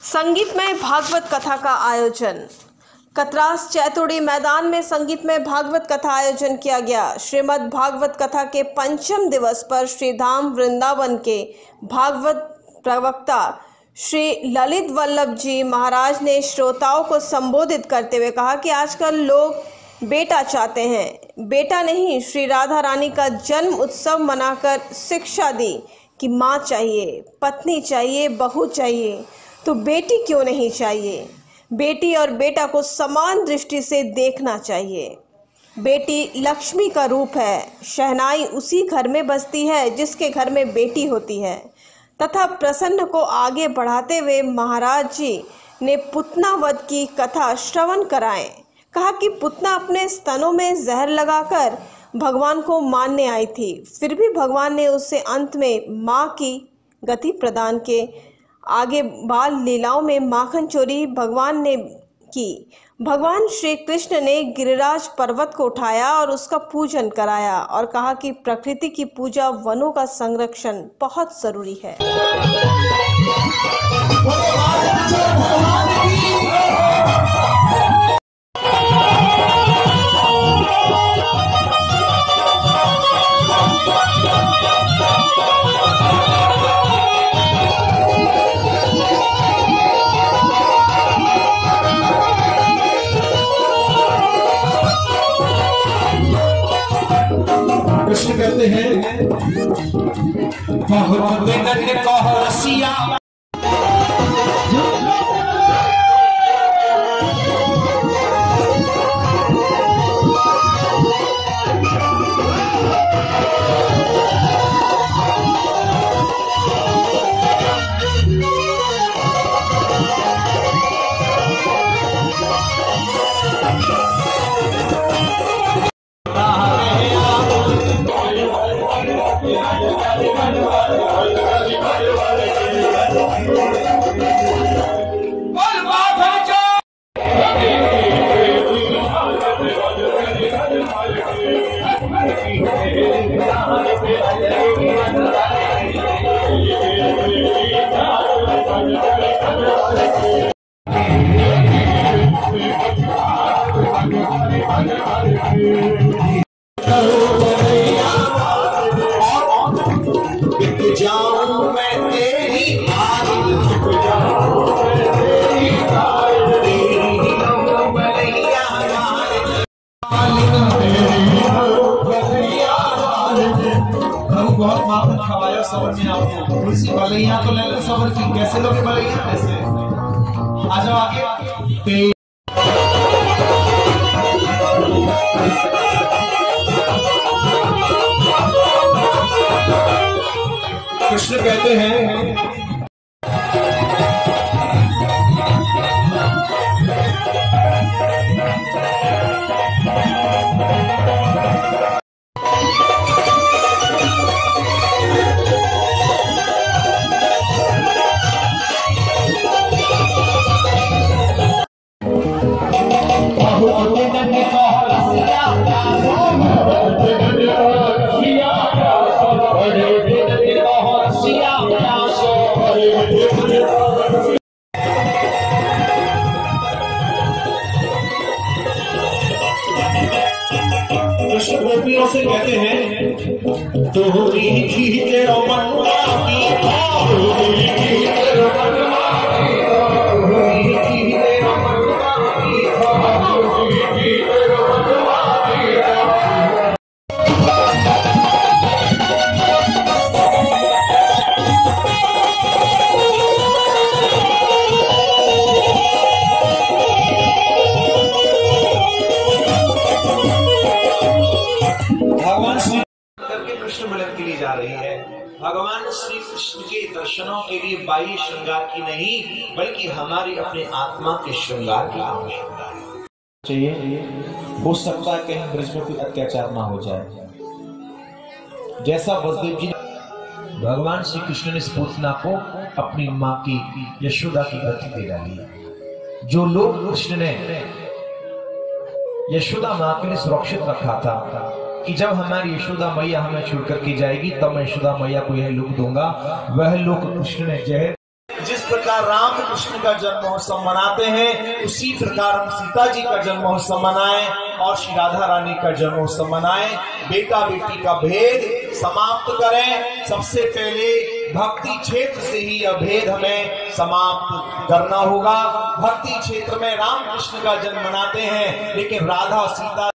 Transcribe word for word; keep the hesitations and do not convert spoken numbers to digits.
संगीतमय भागवत कथा का आयोजन। कतरास चैतोड़ी मैदान में संगीतमय भागवत कथा आयोजन किया गया। श्रीमद् भागवत कथा के पंचम दिवस पर श्री धाम वृंदावन के भागवत प्रवक्ता श्री ललित वल्लभ जी महाराज ने श्रोताओं को संबोधित करते हुए कहा कि आजकल लोग बेटा चाहते हैं, बेटा नहीं। श्री राधा रानी का जन्म उत्सव मनाकर शिक्षा दी कि माँ चाहिए, पत्नी चाहिए, बहू चाहिए, तो बेटी क्यों नहीं चाहिए। बेटी और बेटा को समान दृष्टि से देखना चाहिए। बेटी लक्ष्मी का रूप है। शहनाई उसी घर में बजती है जिसके घर में बेटी होती है। तथा प्रसन्न को आगे बढ़ाते हुए महाराज जी ने पुतना वध की कथा श्रवण कराएं। कहा कि पुतना अपने स्तनों में जहर लगाकर भगवान को मारने आई थी, फिर भी भगवान ने उसे अंत में माँ की गति प्रदान के आगे बाल लीलाओं में माखन चोरी भगवान ने की। भगवान श्री कृष्ण ने गिरिराज पर्वत को उठाया और उसका पूजन कराया और कहा कि प्रकृति की पूजा, वनों का संरक्षण बहुत जरूरी है। कृष्ण कहते हैं बहुत बेदर्द कहो रसिया। बहुत माखन खवाया सबर में आपको, तुलसी बलैया तो ले लो सबर की। कैसे लोगे बलैया? कैसे? आ जाओ आगे। कृष्ण कहते हैं कृष्ण गोपियों से कहते हैं तोरी की तेरा मनवा की, तोरी की तेरा मनवा की, तोरी की तेरा मनवा की, तोरी की तेरा मनवा की। भगवान श्री करके कृष्ण मिलन के लिए जा रही है। भगवान श्री कृष्ण के दर्शनों के लिए बाह्य श्रृंगार की नहीं, बल्कि हमारी अपने आत्मा के श्रृंगार की आवश्यकता है। चाहिए हो सकता है कहीं ब्रज में कोई अत्याचार ना हो जाए, जैसा वसुदेव जी ने भगवान श्री कृष्ण ने इस पूतना को अपनी माँ की यशोदा की गति दे डाली। जो लोग कृष्ण ने यशोदा माँ के लिए सुरक्षित रखा था कि जब हमारी यशोदा मैया हमें छोड़ करके जाएगी तब मैं यशोदा मैया को यह लुक दूंगा, वह लोग कृष्ण ने जहर जिस प्रकार राम कृष्ण का जन्म महोत्सव मनाते हैं, उसी प्रकार हम सीता जी का जन्म महोत्सव मनाएं और श्री राधा रानी का जन्म महोत्सव मनाएं। बेटा बेटी का भेद समाप्त करें। सबसे पहले भक्ति क्षेत्र से ही यह भेद हमें समाप्त करना होगा। भक्ति क्षेत्र में राम कृष्ण का जन्म मनाते हैं, लेकिन राधा सीता